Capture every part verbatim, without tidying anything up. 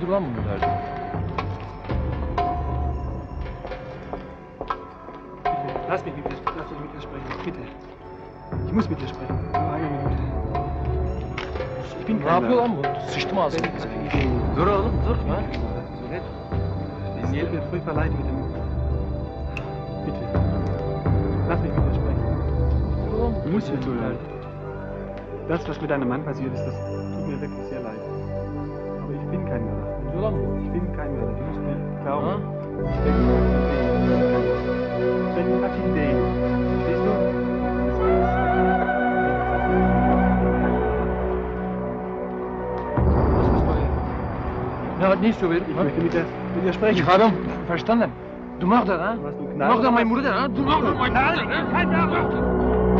Nedir lan bunun derdi? Lass mich mit dir, lass mich mit dir sprechen, bitte. Ich muss mit dir sprechen. Nur eine Minute. Ich bin Ne kein yapıyor Mörder. lan bu? Sıçtı mı ağzına? Dur oğlum dur. Ha? Es tut mir furchtbar leid mit dem... Bitte. Lass mich mit dir sprechen. Du musst mir zuhören. Das, was mit deinem Mann passiert ist, das tut mir wirklich sehr leid. Aber ich bin kein Mörder. Nedir lan bu? Ich bin kein Mörder. Du musst mir glauben. Ha? Ich bin Ich bin fucking Dane. Verstehst du? Was ist bei? Ne, ne istiyor benim? Ich möchte mit dir, mit dir sprechen. Ich habe verstanden. Du Mörder, ha? Was, du Du Gnade? Mörder, mein Bruder, ha? Du Mörder, mein Bruder, ha? Kein Mörder!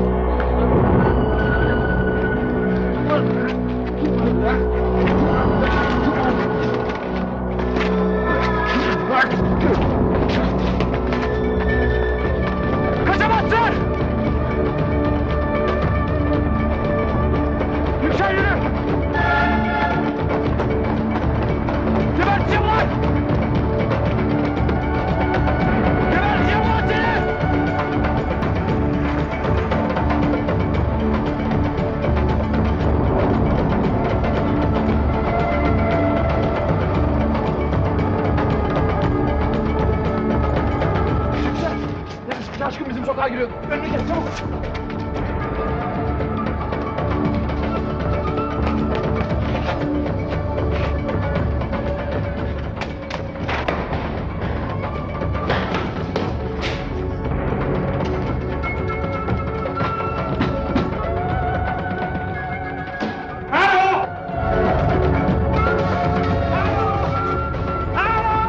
Kaçamazsın! Yüksel yürü! Geberteceğim lan! Geberteceğim lan seni! Şaşkın bizim sokağa giriyor. Önüne geç çabuk.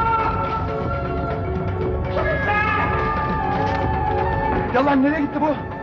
Ya lan nereye gitti bu?